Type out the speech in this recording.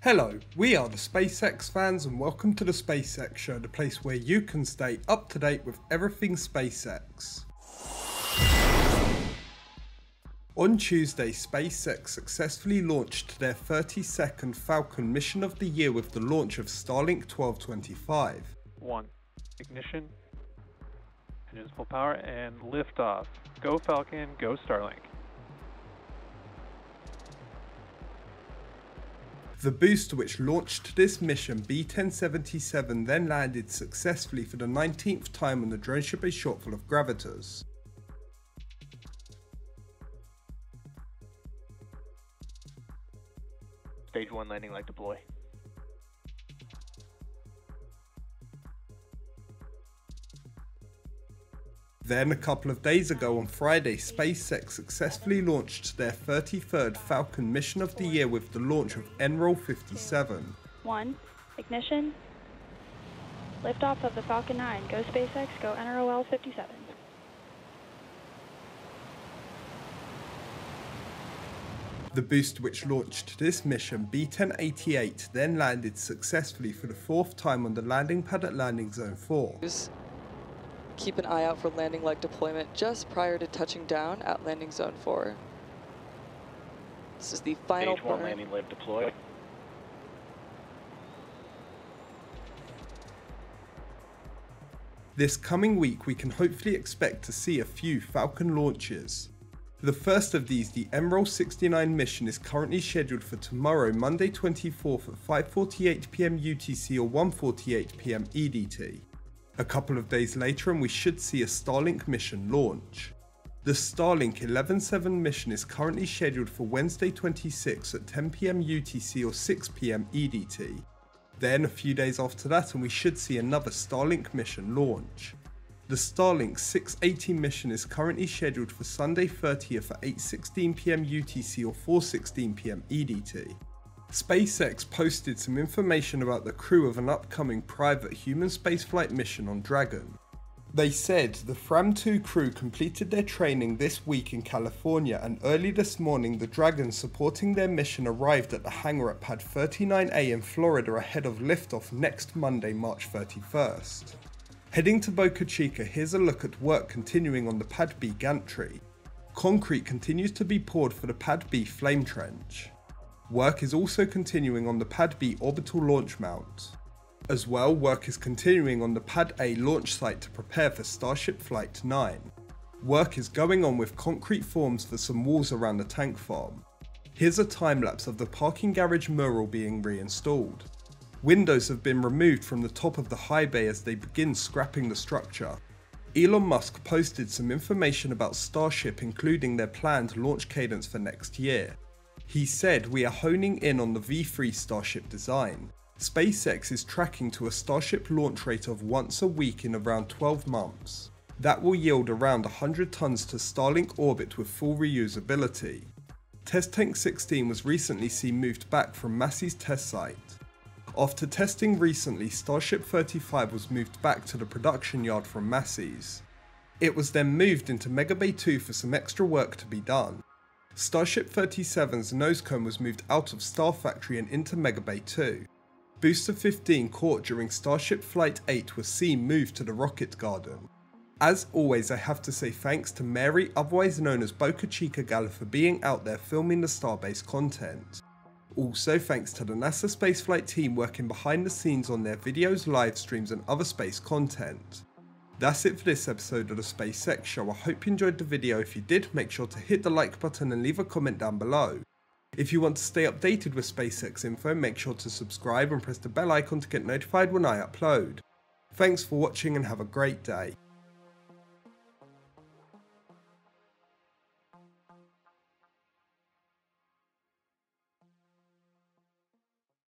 Hello, we are the SpaceX fans and welcome to the SpaceX Show, the place where you can stay up to date with everything SpaceX. On Tuesday, SpaceX successfully launched their 32nd Falcon mission of the year with the launch of Starlink 1225. 1. Ignition, engines full power, and liftoff. Go Falcon, go Starlink. The booster which launched this mission, B-1077, then landed successfully for the 19th time on the drone ship a shot full of gravitors. Stage 1 landing light deploy. Then a couple of days ago on Friday, SpaceX successfully launched their 33rd Falcon mission of the year with the launch of NROL 57. 1. Ignition. Liftoff of the Falcon 9. Go SpaceX, go NROL 57. The booster which launched this mission, B-1088, then landed successfully for the 4th time on the landing pad at Landing Zone 4. Keep an eye out for landing leg deployment just prior to touching down at Landing Zone 4. This is the final Stage 1 landing leg deploy. This coming week we can hopefully expect to see a few Falcon launches. The first of these, the NROL 69 mission, is currently scheduled for tomorrow, Monday 24th at 5:48 PM UTC or 1:48 PM EDT. A couple of days later and we should see a Starlink mission launch. The Starlink 11-7 mission is currently scheduled for Wednesday 26 at 10 PM UTC or 6 PM EDT. Then a few days after that and we should see another Starlink mission launch. The Starlink 680 mission is currently scheduled for Sunday 30th at 8:16 PM UTC or 4:16 PM EDT. SpaceX posted some information about the crew of an upcoming private human spaceflight mission on Dragon. They said the Fram-2 crew completed their training this week in California, and early this morning the Dragon supporting their mission arrived at the hangar at Pad 39A in Florida ahead of liftoff next Monday, March 31st. Heading to Boca Chica, here's a look at work continuing on the Pad B gantry. Concrete continues to be poured for the Pad B flame trench. Work is also continuing on the Pad B orbital launch mount. As well, work is continuing on the Pad A launch site to prepare for Starship Flight 9. Work is going on with concrete forms for some walls around the tank farm. Here's a time lapse of the parking garage mural being reinstalled. Windows have been removed from the top of the high bay as they begin scrapping the structure. Elon Musk posted some information about Starship, including their planned launch cadence for next year. He said, "We are honing in on the V3 Starship design. SpaceX is tracking to a Starship launch rate of once a week in around 12 months. That will yield around 100 tons to Starlink orbit with full reusability." Test Tank 16 was recently seen moved back from Massey's test site. After testing recently, Starship 35 was moved back to the production yard from Massey's. It was then moved into Megabay 2 for some extra work to be done. Starship 37's nose cone was moved out of Star Factory and into Megabay 2. Booster 15 caught during Starship Flight 8 was seen moved to the Rocket Garden. As always, I have to say thanks to Mary, otherwise known as Boca Chica Gala, for being out there filming the Starbase content. Also thanks to the NASA spaceflight team working behind the scenes on their videos, live streams and other space content. That's it for this episode of the SpaceX Show. I hope you enjoyed the video. If you did, make sure to hit the like button and leave a comment down below. If you want to stay updated with SpaceX info, make sure to subscribe and press the bell icon to get notified when I upload. Thanks for watching and have a great day.